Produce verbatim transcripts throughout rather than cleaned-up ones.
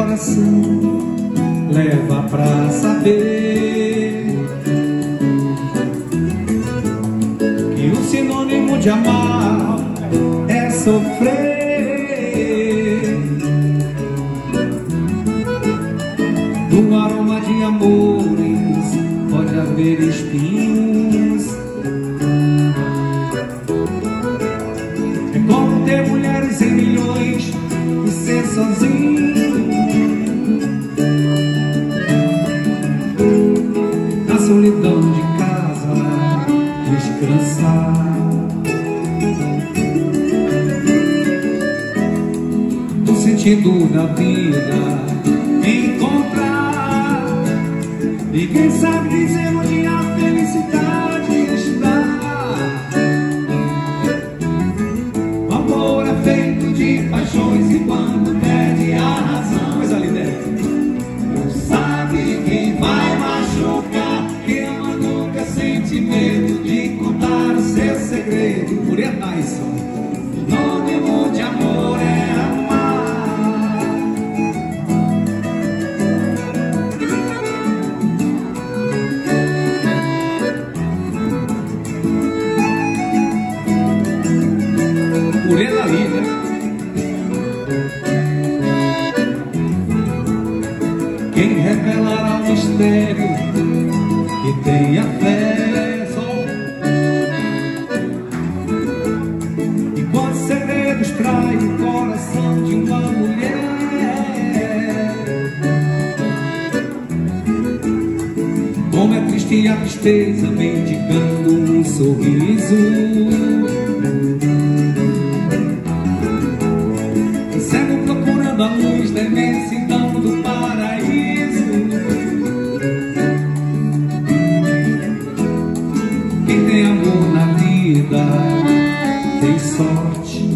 coração leva pra saber que o sinônimo de amar é sofrer. No aroma de amores pode haver espinhos. É como ter mulheres em milhões e ser sozinho. Na solidão de casa descansar. No sentido da vida encontrar. E quem sabe dizer onde a felicidade está. O amor é feito de paixões e quando perde a razão, mas ali dentro não sabe quem vai machucar. Quem ama nunca sente medo de contar o seu segredo. Por Tyson. Sinônimo de amor é amar. Por ele ali, né? Quem revelará o mistério que tem a fé só. E quantos segredos trai o coração de uma mulher. Como é triste a tristeza mendigando um sorriso. Cego procurando a luz da imensidão do paraíso. Quem tem amor na vida tem sorte.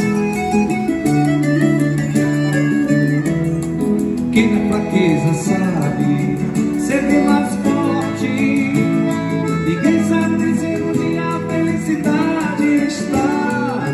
Quem na fraqueza sabe ser mais forte. E quem sabe dizer onde a felicidade está.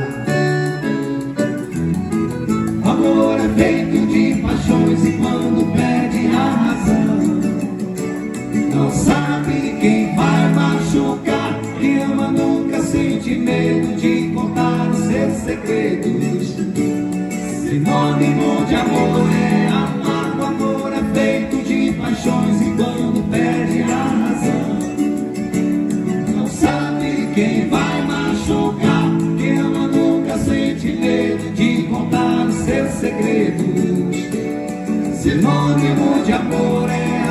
Amor é feito de paixões e quando perde a razão não sabe quem vai machucar. Quem ama nunca sente medo de contar os seus segredos. Sinônimo de amor é amar. O amor é feito de paixões e quando perde a razão não sabe quem vai machucar. Quem ama nunca sente medo de contar os seus segredos. Sinônimo de amor é